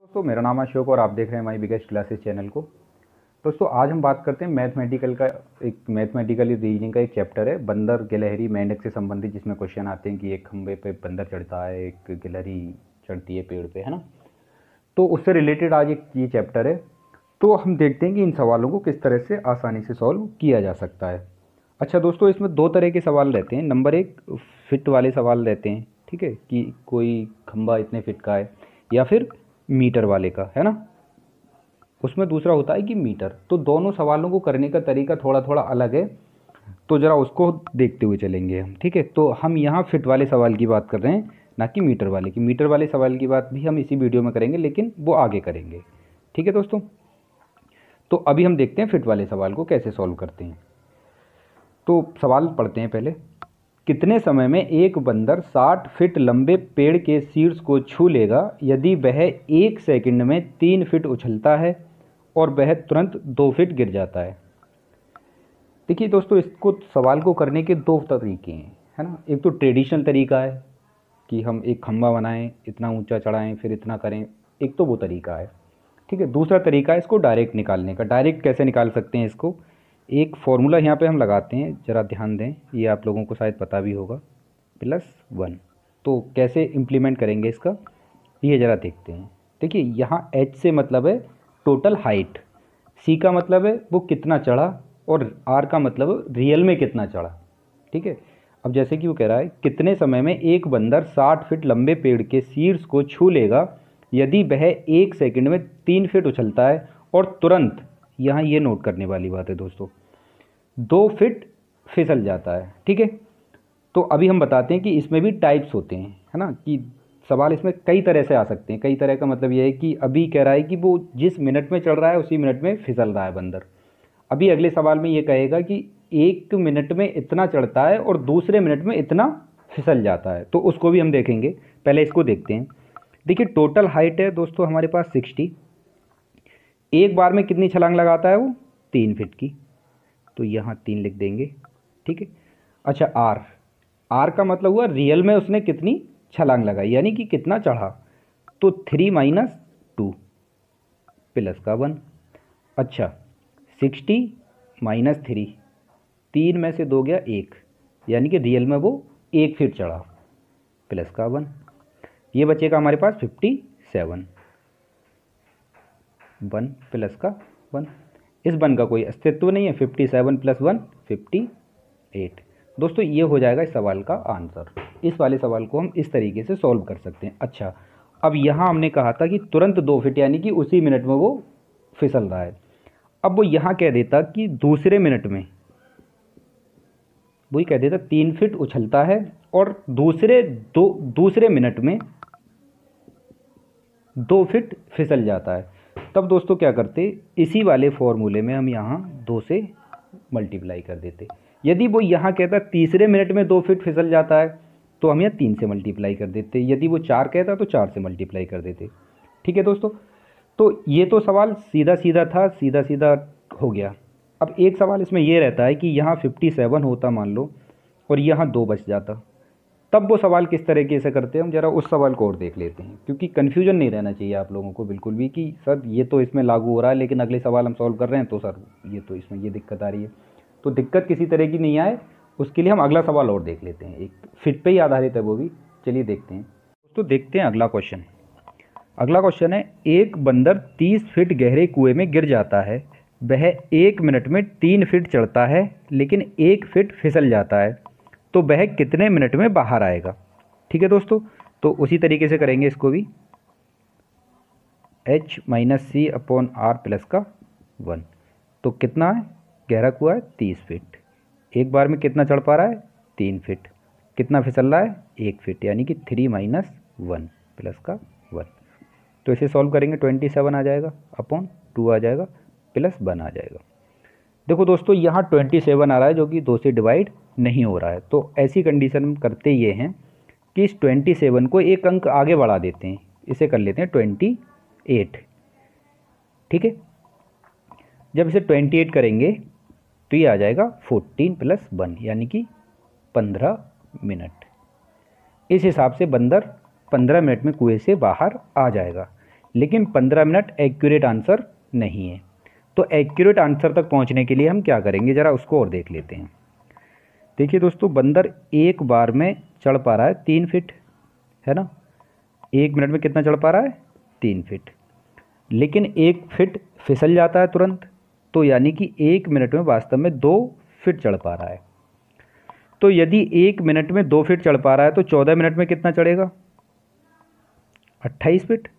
दोस्तों मेरा नाम है अशोक और आप देख रहे हैं माई बिगेस्ट क्लासेस चैनल को। दोस्तों आज हम बात करते हैं मैथमेटिकल रीजनिंग का एक चैप्टर है बंदर गिलहरी मेंढक से संबंधित, जिसमें क्वेश्चन आते हैं कि एक खंबे पे बंदर चढ़ता है, एक गिलहरी चढ़ती है पेड़ पे, है ना। तो उससे रिलेटेड आज एक ये चैप्टर है। तो हम देखते हैं कि इन सवालों को किस तरह से आसानी से सॉल्व किया जा सकता है। अच्छा दोस्तों, इसमें दो तरह के सवाल रहते हैं। नंबर एक, फिट वाले सवाल रहते हैं, ठीक है, कि कोई खंबा इतने फिट का है, या फिर मीटर वाले का, है ना। उसमें दूसरा होता है कि मीटर। तो दोनों सवालों को करने का तरीका थोड़ा थोड़ा अलग है, तो ज़रा उसको देखते हुए चलेंगे हम, ठीक है। तो हम यहाँ फिट वाले सवाल की बात कर रहे हैं, ना कि मीटर वाले की। मीटर वाले सवाल की बात भी हम इसी वीडियो में करेंगे, लेकिन वो आगे करेंगे, ठीक है दोस्तों। तो अभी हम देखते हैं फिट वाले सवाल को कैसे सॉल्व करते हैं। तो सवाल पढ़ते हैं पहले। कितने समय में एक बंदर 60 फीट लंबे पेड़ के शीर्ष को छू लेगा यदि वह 1 सेकंड में 3 फीट उछलता है और वह तुरंत 2 फीट गिर जाता है। देखिए दोस्तों, इसको सवाल को करने के दो तरीके हैं, है ना। एक तो ट्रेडिशनल तरीका है कि हम एक खंबा बनाएं, इतना ऊंचा चढ़ाएं, फिर इतना करें, एक तो वो तरीका है, ठीक है। दूसरा तरीका है इसको डायरेक्ट निकालने का। डायरेक्ट कैसे निकाल सकते हैं इसको, एक फॉर्मूला यहाँ पे हम लगाते हैं, ज़रा ध्यान दें, ये आप लोगों को शायद पता भी होगा, +1। तो कैसे इम्प्लीमेंट करेंगे इसका, ये ज़रा देखते हैं। देखिए यहाँ h से मतलब है टोटल हाइट, c का मतलब है वो कितना चढ़ा, और r का मतलब रियल में कितना चढ़ा, ठीक है। अब जैसे कि वो कह रहा है कितने समय में एक बंदर 60 फीट लंबे पेड़ के शीर्ष को छू लेगा यदि वह 1 सेकंड में 3 फीट उछलता है और तुरंत, यहाँ ये नोट करने वाली बात है दोस्तों, 2 फीट फिसल जाता है, ठीक है। तो अभी हम बताते हैं कि इसमें भी टाइप्स होते हैं, है ना, कि सवाल इसमें कई तरह से आ सकते हैं। कई तरह का मतलब ये है कि अभी कह रहा है कि वो जिस मिनट में चढ़ रहा है उसी मिनट में फिसल रहा है बंदर। अभी अगले सवाल में ये कहेगा कि 1 मिनट में इतना चढ़ता है और दूसरे मिनट में इतना फिसल जाता है, तो उसको भी हम देखेंगे। पहले इसको देखते हैं। देखिए टोटल हाइट है दोस्तों हमारे पास 60। एक बार में कितनी छलांग लगाता है वो, 3 फीट की, तो यहाँ 3 लिख देंगे, ठीक है। अच्छा आर का मतलब हुआ रियल में उसने कितनी छलांग लगाई, यानी कि कितना चढ़ा, तो 3 - 2 +1। अच्छा 60 - 3, 3 में से 2 गया 1, यानी कि रियल में वो 1 फीट चढ़ा, +1। ये बचेगा हमारे पास 57, 1 +1। इस 1 का कोई अस्तित्व नहीं है, 57 + 1 58। दोस्तों ये हो जाएगा इस सवाल का आंसर। इस वाले सवाल को हम इस तरीके से सॉल्व कर सकते हैं। अच्छा, अब यहाँ हमने कहा था कि तुरंत 2 फीट, यानी कि उसी मिनट में वो फिसल रहा है। अब वो यहाँ कह देता कि दूसरे मिनट में, वही कह देता 3 फीट उछलता है और दूसरे मिनट में 2 फीट फिसल जाता है। तब दोस्तों क्या करते, इसी वाले फॉर्मूले में हम यहाँ 2 से मल्टीप्लाई कर देते। यदि वो यहाँ कहता तीसरे मिनट में 2 फीट फिसल जाता है, तो हम यहाँ 3 से मल्टीप्लाई कर देते। यदि वो 4 कहता तो 4 से मल्टीप्लाई कर देते, ठीक है दोस्तों। तो ये तो सवाल सीधा सीधा था, सीधा सीधा हो गया। अब एक सवाल इसमें ये रहता है कि यहाँ 57 होता मान लो, और यहाँ 2 बच जाता, तब वो सवाल किस तरीके से करते हैं, हम ज़रा उस सवाल को और देख लेते हैं, क्योंकि कन्फ्यूजन नहीं रहना चाहिए आप लोगों को बिल्कुल भी कि सर ये तो इसमें लागू हो रहा है लेकिन अगले सवाल हम सॉल्व कर रहे हैं तो सर ये तो इसमें ये दिक्कत आ रही है। तो दिक्कत किसी तरह की नहीं आए, उसके लिए हम अगला सवाल और देख लेते हैं। एक फिट पे ही आधारित है वो भी, चलिए देखते हैं। तो देखते हैं अगला क्वेश्चन। अगला क्वेश्चन है, एक बंदर 30 फीट गहरे कुएं में गिर जाता है। वह 1 मिनट में 3 फीट चढ़ता है लेकिन 1 फीट फिसल जाता है, तो वह कितने मिनट में बाहर आएगा, ठीक है दोस्तों। तो उसी तरीके से करेंगे इसको भी, h - c/r+1। तो कितना है, गहरा कुआं है 30 फीट, एक बार में कितना चढ़ पा रहा है 3 फीट, कितना फिसल रहा है 1 फीट, यानी कि 3 - 1 +1। तो इसे सॉल्व करेंगे 27 आ जाएगा, /2 आ जाएगा, +1 आ जाएगा। देखो दोस्तों यहाँ 27 आ रहा है जो कि 2 से डिवाइड नहीं हो रहा है, तो ऐसी कंडीशन में करते ये हैं कि इस 27 को एक अंक आगे बढ़ा देते हैं, इसे कर लेते हैं 28, ठीक है। जब इसे 28 करेंगे तो ये आ जाएगा 14 + 1, यानी कि 15 मिनट। इस हिसाब से बंदर 15 मिनट में कुएं से बाहर आ जाएगा। लेकिन 15 मिनट एक्यूरेट आंसर नहीं है। तो एक्यूरेट आंसर तक पहुंचने के लिए हम क्या करेंगे, ज़रा उसको और देख लेते हैं। देखिए दोस्तों, बंदर एक बार में चढ़ पा रहा है 3 फीट, है ना। 1 मिनट में कितना चढ़ पा रहा है, 3 फीट। लेकिन 1 फीट फिसल जाता है तुरंत, तो यानी कि 1 मिनट में वास्तव में 2 फीट चढ़ पा रहा है। तो यदि 1 मिनट में 2 फीट चढ़ पा रहा है तो 14 मिनट में कितना चढ़ेगा, 28 फीट।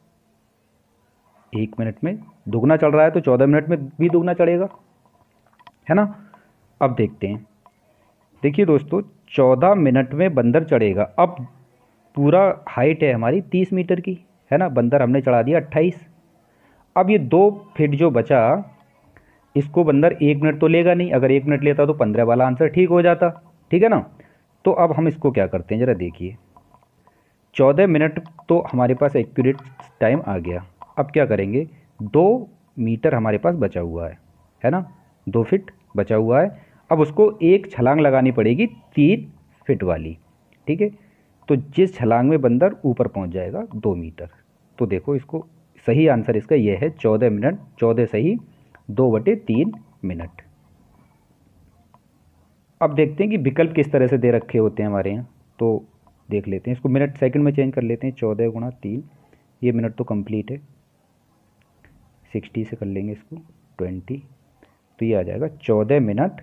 1 मिनट में दुगना चढ़ रहा है तो 14 मिनट में भी दुगना चढ़ेगा, है ना। अब देखते हैं। देखिए दोस्तों, 14 मिनट में बंदर चढ़ेगा। अब पूरा हाइट है हमारी 30 मीटर की, है ना। बंदर हमने चढ़ा दिया 28। अब ये 2 फीट जो बचा, इसको बंदर 1 मिनट तो लेगा नहीं। अगर 1 मिनट लेता तो 15 वाला आंसर ठीक हो जाता, ठीक है ना। तो अब हम इसको क्या करते हैं, ज़रा देखिए। 14 मिनट तो हमारे पास एक्यूरेट टाइम आ गया। अब क्या करेंगे, 2 मीटर हमारे पास बचा हुआ है ना। 2 फीट बचा हुआ है। अब उसको एक छलांग लगानी पड़ेगी 3 फीट वाली, ठीक है। तो जिस छलांग में बंदर ऊपर पहुंच जाएगा 2 मीटर। तो देखो, इसको सही आंसर इसका ये है 14 मिनट। 14 सही 2/3 मिनट। अब देखते हैं कि विकल्प किस तरह से दे रखे होते हैं हमारे यहाँ, तो देख लेते हैं। इसको मिनट सेकंड में चेंज कर लेते हैं। 14 गुणा 3, ये मिनट तो कंप्लीट है। 60 से कर लेंगे इसको 20, तो ये आ जाएगा 14 मिनट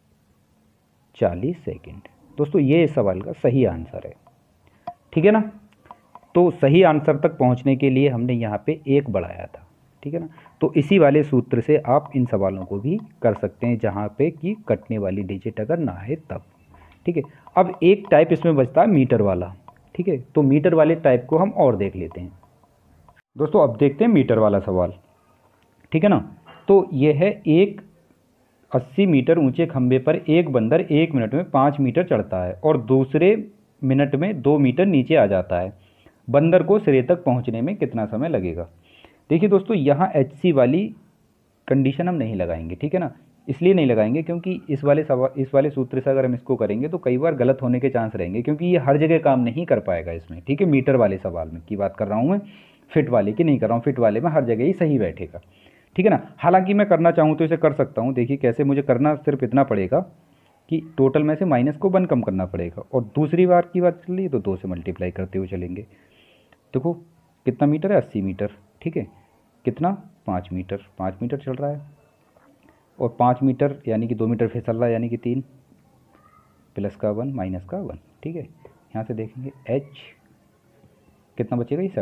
40 सेकंड। दोस्तों, ये इस सवाल का सही आंसर है, ठीक है ना। तो सही आंसर तक पहुंचने के लिए हमने यहाँ पे 1 बढ़ाया था, ठीक है ना। तो इसी वाले सूत्र से आप इन सवालों को भी कर सकते हैं, जहाँ पे कि कटने वाली डिजिट अगर ना है तब, ठीक है। अब एक टाइप इसमें बचता है मीटर वाला, ठीक है। तो मीटर वाले टाइप को हम और देख लेते हैं। दोस्तों, अब देखते हैं मीटर वाला सवाल, ठीक है ना। तो ये है, एक 80 मीटर ऊंचे खंभे पर एक बंदर 1 मिनट में 5 मीटर चढ़ता है और दूसरे मिनट में 2 मीटर नीचे आ जाता है। बंदर को सिरे तक पहुंचने में कितना समय लगेगा। देखिए दोस्तों, यहाँ HC वाली कंडीशन हम नहीं लगाएंगे, ठीक है ना। इसलिए नहीं लगाएंगे क्योंकि इस वाले सूत्र से अगर हम इसको करेंगे तो कई बार गलत होने के चांस रहेंगे, क्योंकि ये हर जगह काम नहीं कर पाएगा इसमें, ठीक है। मीटर वाले सवाल में की बात कर रहा हूँ मैं, फिट वाले की नहीं कर रहा हूँ। फिट वाले में हर जगह ही सही बैठेगा, ठीक है ना। हालांकि मैं करना चाहूँ तो इसे कर सकता हूँ। देखिए कैसे, मुझे करना सिर्फ इतना पड़ेगा कि टोटल में से माइनस को 1 कम करना पड़ेगा, और दूसरी बार की बात चल रही है तो 2 से मल्टीप्लाई करते हुए चलेंगे। देखो कितना मीटर है, 80 मीटर, ठीक है। कितना, 5 मीटर। 5 मीटर चल रहा है, और 5 मीटर यानी कि 2 मीटर फिसल रहा है, यानी कि 3 प्लस का 1 माइनस का 1, ठीक है। यहाँ से देखेंगे H कितना बचेगा, ये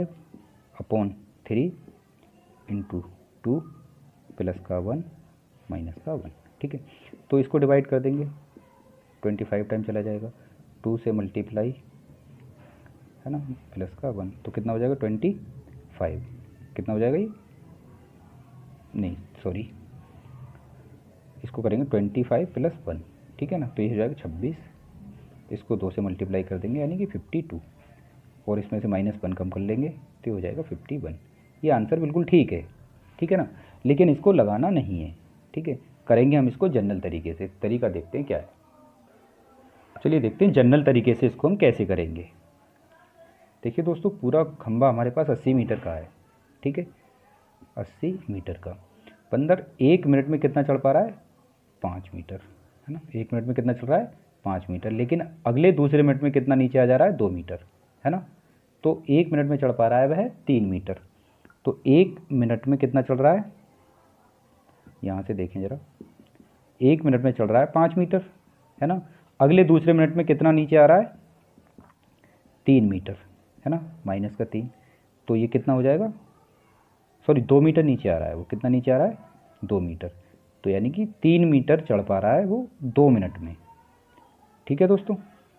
75/3 इंटू 2 प्लस का 1 माइनस का 1, ठीक है। तो इसको डिवाइड कर देंगे, 25 टाइम चला जाएगा। 2 से मल्टीप्लाई, है ना, प्लस का 1, तो कितना हो जाएगा 25। कितना हो जाएगा ये, नहीं सॉरी, इसको करेंगे 25 प्लस 1, ठीक है ना। तो ये हो जाएगा 26। इसको 2 से मल्टीप्लाई कर देंगे यानी कि 52, और इसमें से -1 कम कर लेंगे तो हो जाएगा 51। ये आंसर बिल्कुल ठीक है ना। लेकिन इसको लगाना नहीं है, ठीक है। करेंगे हम इसको जनरल तरीके से। तरीका देखते हैं क्या है। चलिए देखते हैं जनरल तरीके से इसको हम कैसे करेंगे। देखिए दोस्तों, पूरा खंभा हमारे पास 80 मीटर का है, ठीक है। 80 मीटर का बंदर 1 मिनट में कितना चढ़ पा रहा है, 5 मीटर, है ना। 1 मिनट में कितना चल रहा है, 5 मीटर। लेकिन अगले दूसरे मिनट में कितना नीचे आ जा रहा है, 2 मीटर, है ना। तो 1 मिनट में चढ़ पा रहा है वह 3 मीटर। तो 1 मिनट में कितना चल रहा है, यहाँ से देखें ज़रा, 1 मिनट में चल रहा है 5 मीटर, है ना। अगले दूसरे मिनट में कितना नीचे आ रहा है, 3 मीटर, है ना, माइनस का 3। तो ये कितना हो जाएगा, सॉरी 2 मीटर नीचे आ रहा है। वो कितना नीचे आ रहा है, 2 मीटर। तो यानी कि 3 मीटर चढ़ पा रहा है वो 2 मिनट में, ठीक है दोस्तों।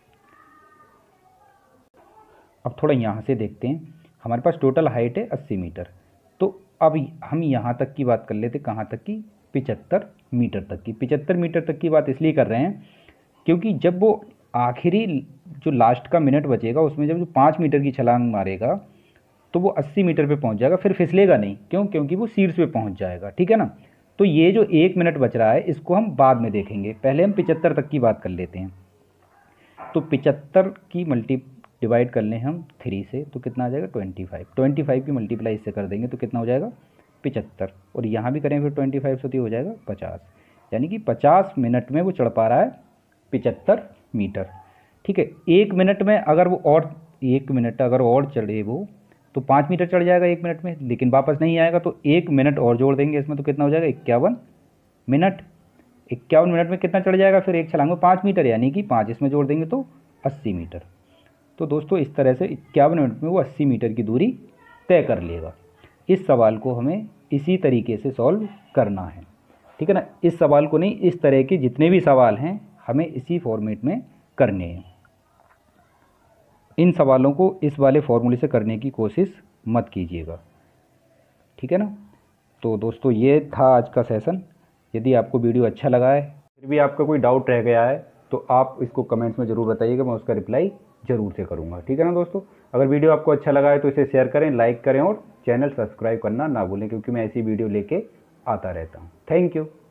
अब थोड़ा यहाँ से देखते हैं। हमारे पास टोटल हाइट है 80 मीटर। तो अब हम यहाँ तक की बात कर लेते, कहाँ तक की, 75 मीटर तक की। 75 मीटर तक की बात इसलिए कर रहे हैं क्योंकि जब वो आखिरी जो लास्ट का मिनट बचेगा उसमें जब जो 5 मीटर की छलांग मारेगा तो वो 80 मीटर पे पहुंच जाएगा, फिर फिसलेगा नहीं। क्यों, क्योंकि वो शीर्ष पे पहुंच जाएगा, ठीक है ना। तो ये जो 1 मिनट बच रहा है इसको हम बाद में देखेंगे, पहले हम 75 तक की बात कर लेते हैं। तो 75 की डिवाइड कर लें हम 3 से तो कितना आ जाएगा 25 की मल्टीप्लाई इससे कर देंगे तो कितना हो जाएगा 75, और यहाँ भी करें फिर 25 से तो हो जाएगा 50, यानी कि 50 मिनट में वो चढ़ पा रहा है 75 मीटर। ठीक है, 1 मिनट में अगर वो और 1 मिनट अगर और चढ़े वो तो 5 मीटर चढ़ जाएगा 1 मिनट में, लेकिन वापस नहीं आएगा तो 1 मिनट और जोड़ देंगे इसमें तो कितना हो जाएगा 51 मिनट। 51 मिनट में कितना चढ़ जाएगा फिर एक छलांग में 5 मीटर, यानी कि 5 इसमें जोड़ देंगे तो 80 मीटर। तो दोस्तों इस तरह से 51 मिनट में वो 80 मीटर की दूरी तय कर लेगा। इस सवाल को हमें इसी तरीके से सॉल्व करना है, ठीक है ना। इस सवाल को नहीं, इस तरह के जितने भी सवाल हैं हमें इसी फॉर्मेट में करने हैं। इन सवालों को इस वाले फॉर्मूले से करने की कोशिश मत कीजिएगा, ठीक है ना। तो दोस्तों ये था आज का सेशन। यदि आपको वीडियो अच्छा लगा है, फिर भी आपका कोई डाउट रह गया है तो आप इसको कमेंट्स में ज़रूर बताइएगा, मैं उसका रिप्लाई ज़रूर से करूँगा, ठीक है ना दोस्तों। अगर वीडियो आपको अच्छा लगा है तो इसे शेयर करें, लाइक करें और चैनल सब्सक्राइब करना ना भूलें, क्योंकि मैं ऐसी वीडियो लेके आता रहता हूँ। Thank you.